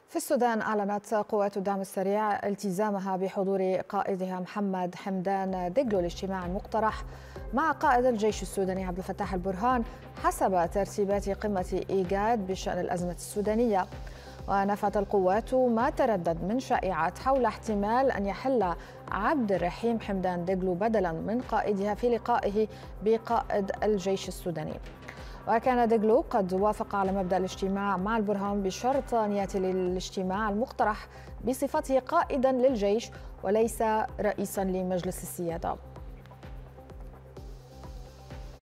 في السودان أعلنت قوات الدعم السريع التزامها بحضور قائدها محمد حمدان دقلو الاجتماع المقترح مع قائد الجيش السوداني عبد الفتاح البرهان حسب ترتيبات قمة إيجاد بشأن الأزمة السودانية. ونفت القوات ما تردد من شائعات حول احتمال أن يحل عبد الرحيم حمدان دقلو بدلا من قائدها في لقائه بقائد الجيش السوداني. وكان دقلو قد وافق على مبدأ الاجتماع مع البرهان بشرط أن يأتي للاجتماع المقترح بصفته قائدا للجيش وليس رئيسا لمجلس السيادة.